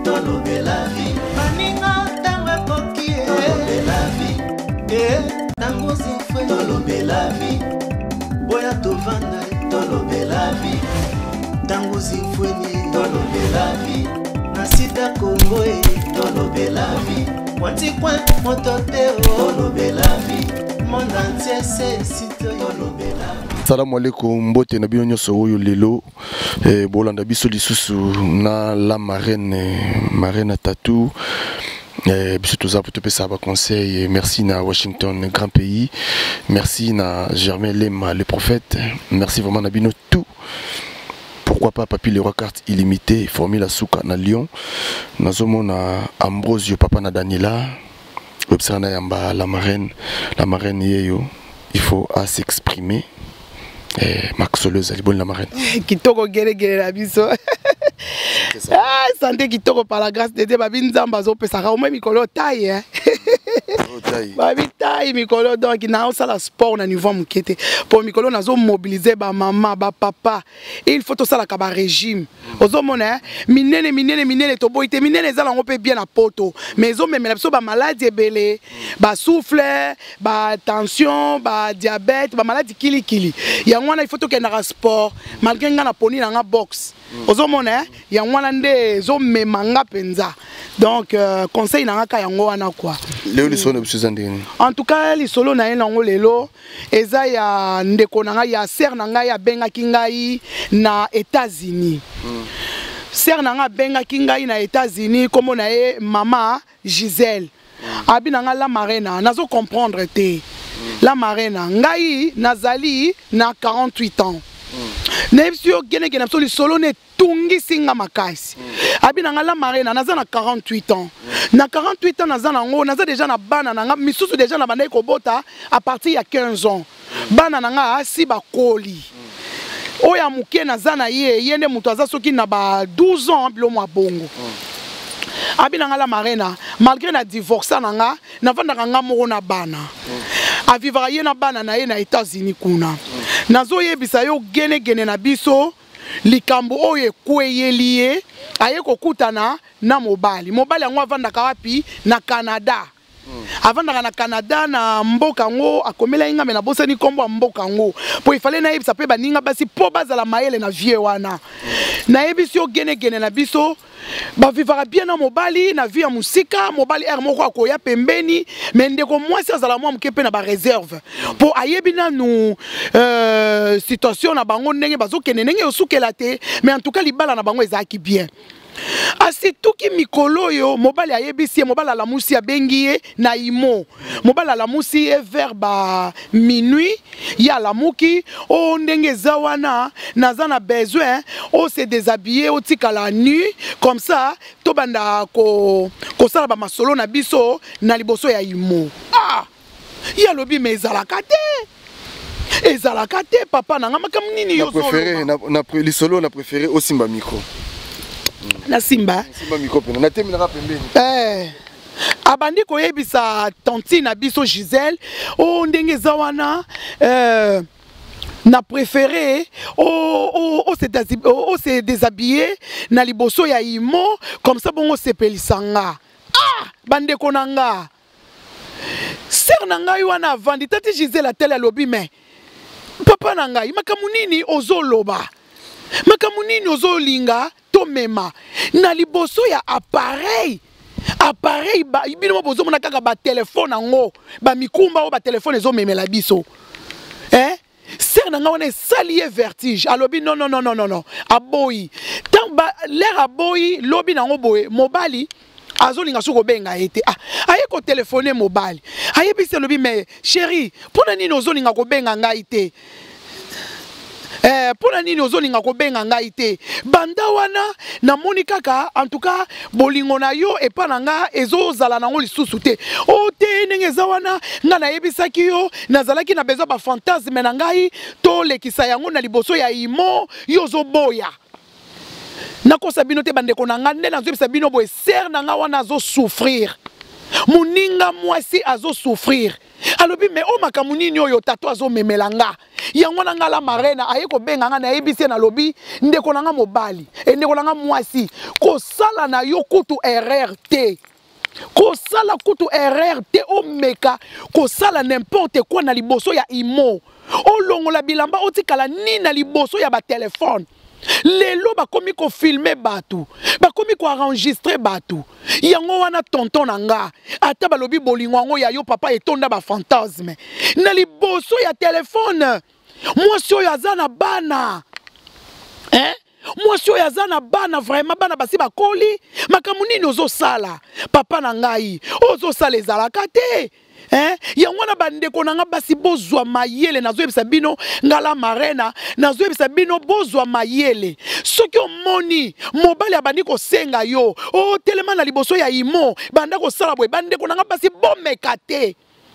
tolobe la vie maninga tanga koki tolobe la vie tango zifwe tolobe la vie boya tovanda tolobe la vie tango zifwe ni tolobe la vie na sida Kongo tolobe la vie wanti kwa motote tolobe la vie monde entier c'est site tolobe la vie. Salam alaikum, mbote na bino nyoso oyo lelo bolanda biso lisusu na la marraine tatou biso toza pour te pesa ba conseil. Merci na Washington, grand pays. Merci na Germain Lema le prophète. Merci vraiment na bino tout. Pourquoi pas Papi le roi carte illimitée formule Souka na Lyon. Nazomona Ambrosio papa na Daniela. Obserna yamba la marraine yeyo. Il faut à s'exprimer. Max Soleuse, elle est bonne la marraine. Kitoko gere la biso. Ah, santé Kitoko par la grâce de Dieu, babi nzamba zo pesaka au moins mikolo taille. Babi taille mikolo donc na osala sport na niveau mukete. Pour mikolo nazo mobiliser ba maman, ba papa. Il faut to sala ka ba régime. Ozo mona minene to boite minene zala on peut bien na poto. Mais zo memela biso ba maladie ebele, ba souffle, ba tension, ba diabète, ba maladie kili. Ya ngwana il faut to ke na sport malgré nga na poni na box. Ozo mona ya ngwana nde zo memanga penza. Donc conseil na ka yango wana quoi. En tout cas les solo na yango lelo eza ya ndeko na ya ser na nga ya benga kingai na États-Unis. Ser na nga benga kingai na États-Unis comme na e mama Gisèle. Abi na nga la marraine nazo comprendre te. La marraine ngai nazali na 48 ans. Nebsio gene so solo ne tungi singa makasi. Abi na nga la marraine naza na 48 ans. Na 48 ans naza déjà na bana na nga misusu déjà na banda ko bota à partir ya 15 ans. Bana na nga si ba koli. Oya muke naza na yende mutu aza soki na ba 12 ans bilo mwa bongo. Abi na nga la marraine malgré na divorce na nga na vanda nga moko na bana. A vivre ye na bana na ye na États-Unis kuna. Nazo yebisa yo gene na biso likambo oyo kweyeliye aye kokutana na mobali yango avandaka wapi na Canada. Avandaka na Canada na mboka ngo akomela inga me na bosani kombo mboka ngo po ifale na yebisa pe baninga basi po bazala mayele na vie wana. Na yebisi yo gene na biso ba vivra bien na mobali na vie ya musika mobali moko akoya pembeni mais ndeko mwasi azala mwa mkepe na ba réserve po ayebi na nu situation na bango ndenge bazokende ndenge osukela te mais en tout cas libala na bango ezaki bien. Asi tuki mikolo yo mobali ayebisi mobali la musi abengiye na imo mobali la musi vers ba minuit ya la muki o ndenge zawana naza na besoin o se déshabiller o tika la nuit comme ça to banda ko sala ba masolo na biso na liboso ya imo. Ah ya lobi mezalaka te papa na ngama nini yo préféré na lisolo na préféré au simba micro. Na simba micro pena na temi na pembeni abandi ko yebisa tanti na biso Gisèle o ndenge zawana na préféré o se déshabiller na liboso ya imo comme ça bongo sepelisanga. Ah bande konanga ser na ngai wana avandi tati Gisèle atela lobi mais papa na ngai makamunini ozoloba makamunini ozolinga mema na liboso ya appareil ba ibino bozo mona kaka ba téléphone ngo ba mikumba o ba téléphone ezo memela biso ser na nga wana salié vertige alobi non aboyi tant ba l'air aboyi lobi nango boye mobali azolinga soko benga ete aye ko téléphoner mobali aye bise lobi mais chérie pona nini ozolinga ko benga ngai te pona nini ozolinga ko benga ngai te banda wana na moni kaka en tout cas bolingo na yo epa na nga ezozala nango lisusu te o te ndenge za wana nga na yebisaki yo nazalaki na besoin ba fantasme na ngai to lekisa yango na liboso ya imo yo zoboya nakosa bino te bandeko na nga nde nazobisa bino boye ser na nga wana azo souffrir moninga mwasi azo souffrir alobi me o makamuni nyo yo tato azo memelanga yango na ngala marena ayeko benga nga na ebisi na lobi ndeko nanga mobali ndeko nanga mwasi ko sala na yo kutu RRT ko sala kutu RRT o meka ko sala n'importe quoi na liboso ya imo o longola bilamba otikala ni na liboso ya ba telefone lelo bakomi ko filmer batu bakomi ko enregistrer batu yango wana tonton nanga ata balobi bolingo ngo ya yo papa etonda ba fantasme na liboso ya telefone mwasi oyo aza na bana mwasi oyo aza na bana vraiment bana basi bakoli makambo nini ozosala papa na ngai ozosala ezalaka te yango na bandeko nanga basi bozwa mayele nazoyebisa bino ngala marena nazoyebisa bino bozwa mayele soki omoni mobali abandi kosenga yo telema na liboso ya imo banda kosala boye bandeko nanga basi bomeka te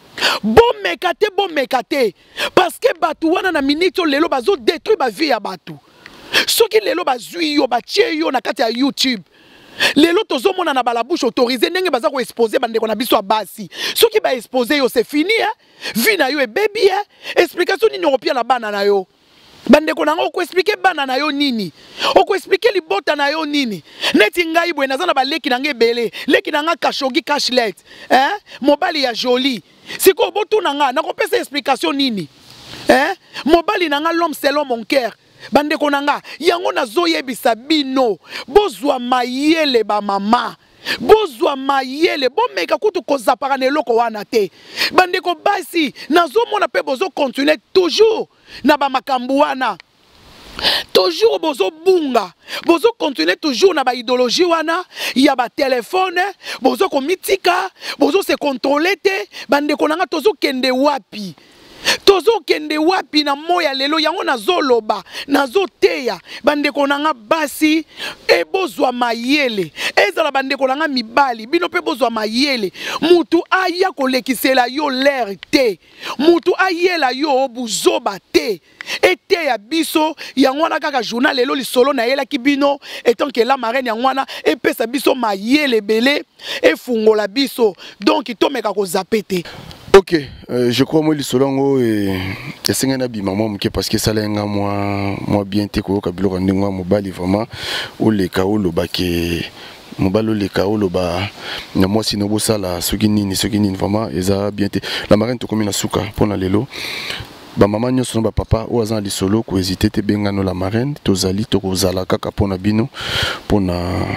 bomeka te parce que batu wana na minute lelo bazo détruire ba vie ya batu soki lelo bazwi yo batie yo na kati ya YouTube lelo tozomona na balabouche autorisé ndenge baza ko exposer bandeko na biso basi soki ba exposer yo c'est fini vie na yo e baby explication nini opia la bana na yo bandeko nanga ko expliquer bana na yo nini oko expliquer libota na yo nini neti ngai bwe naza na baleki nanga ebele leki nanga kashogi cashlet mobali ya joli siko botu nanga nakopesa explication nini mobali nanga l'homme selon mon cœur bandeko nanga yango nazoyebisa bino bozwa mayele ba mama bozwa mayele bomeka kutu kozapaka na eloko wana te bandeko basi nazomona pe bozo continuer toujours na ba makambu wana toujours bozo bunga bozo continuer toujours na ba idéologie wana ya ba téléphone bozo komitika bozo se contrôler te bandeko nanga tozo kende wapi tozo kende wapi na moya lelo yango nazoloba nazoteya bandeko nanga basi ebozwa mayele ezala bandeko nanga mibali bino pe bozwa mayele mutu aya kolekisela yo l'air te mutu ayela yo buzoba te ete ya biso yango na kaka journal lelo lisolo na yela ki bino etant que la marraine yango na epesa biso mayele belé efungola biso donc itomeka ko zapete. Ok, je crois moi l'Isolongo et c'est un habit maman parce que ça l'est moi bien te ko kabilo kandingwa mobali vraiment ou les kao lo ba ke mobalo les kao lo ba na moi sinobo sala soki nini vraiment eza bien te la marraine to comme na suka pona lelo ba maman nyoso ba papa o azan l'Isolo ko hésiter te bengano la marraine to zali to ko zala kaka pona bino pona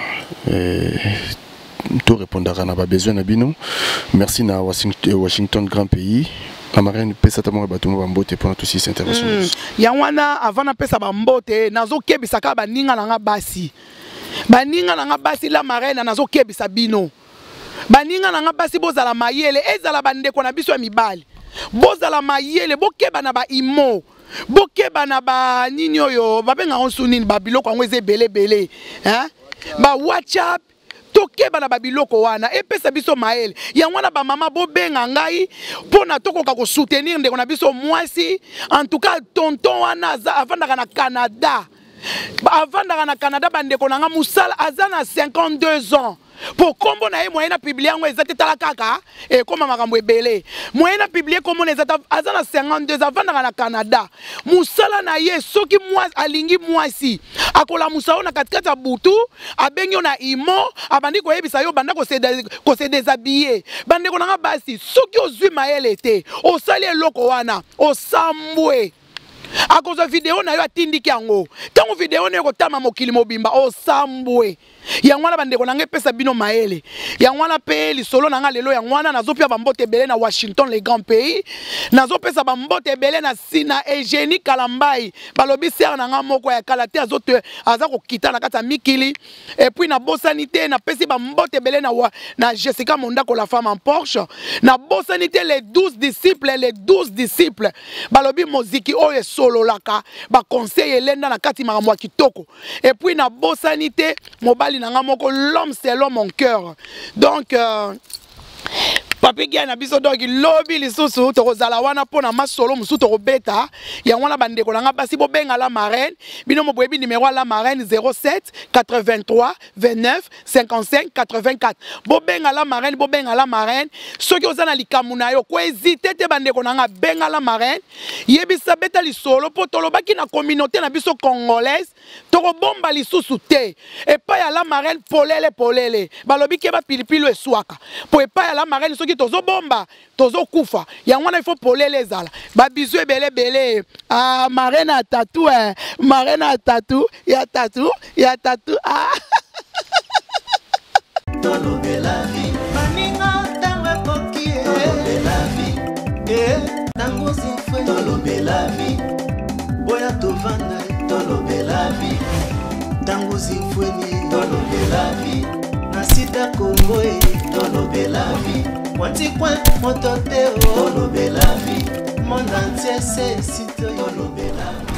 tout répondra à nos besoins. Merci à Washington, grand pays. La marraine peut certainement battre mon bambote pour tous ces interventions. Yawana avant de pesa bambote, nazo kebisaka baninga nanga basi. Baninga nanga basi la marraine nazo kebisa bino. Baninga nanga basi bozala mayele ezala bandeko na biso ya mibali. Bozala mayele bokeba na ba imo. Bokeba na ba nini oyo babenga onsunini ba biloko ngo ezebele bele. Ba WhatsApp tokeba na babiloko wana epesa biso maele yango na ba mama bobenga ngai pona tokoka ko soutenir ndeko na biso mwasi en tout cas tonton wana avandaka na Canada bandeko nanga musala azana 52 ans pour kombo na ye moyen na publier yango ezate tala kaka e koma makambo ebele moyen na publier kombo na ezata azana 52 avandaka na Canada musala na ye soki mwasi alingi mwasi akola musala na katikati ya butu abengi na imo abandi ko yebisa yo banda ko se déshabiller bandeko nanga basi soki ozwi mayele te osali eloko wana osambwe akozo video na yo atindiki yango tango video na yo kotama mokili mobimba osambwe yangwana bandeko nanga pesa bino maele yangwana pe lisolo nanga lelo yangwana nazopia bambote belé na Washington les grands pays nazopesa bambote belé na Sina Eugénie Kalambai balobi ser nanga moko ya kalate azote azako kita na kata mikili et puis na bosanité na pesi bambote belé na Jessica Mondako la femme en Porsche na bosanité les 12 disciples balobi moziki oyo solo laka ba conseil elenda na kati makambo ya kitoko et puis na bosanité mobali l'homme selon mon cœur. Donc papi gya na biso donc lobby lisusu tokozala wana pona masolo musu tokobeta ya wana bandeko nanga basi bobenga la marraine bino moboyebi numéro la marraine 07 83 29 55 84 bobenga la marraine soki ozana likamu na yo ko hésiter te bandeko nanga benga la marraine yebisa beta lisolo po tolobaki na communauté na biso congolaise tokobomba lisusu te epa ya la marraine polele balobi ke ba pilipilo eswaka po epa ya la marraine soki tozo bomba tozo kufa ya wana il faut polele ezala ba bizu ebele ah marraine a tatou marraine a tatou ya tatou ah tolobe la vie maninga tanga koki tolobe la vie tango zifwe tolobe la vie boya tovanda tolobe la vie tango zifwe ni tolobe la vie nasita Congo tolobe la vie Wanti coin motote tolobe la vie monde entier c'est si tolobe la vie